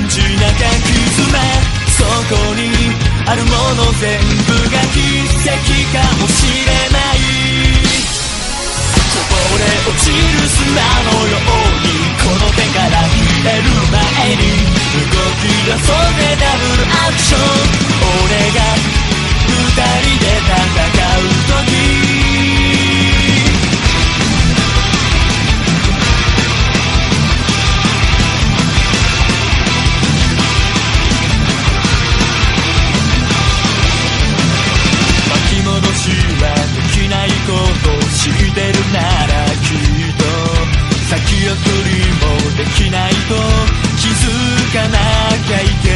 ちなが絆、そこにあるもの全部が奇跡かもしれない。こぼれ落ちる砂のようにこの手から消える前に動き出そうぜダブルアクション。俺が二人で戦う時、知ってるならきっと先送りもできないと気づかなきゃいけない。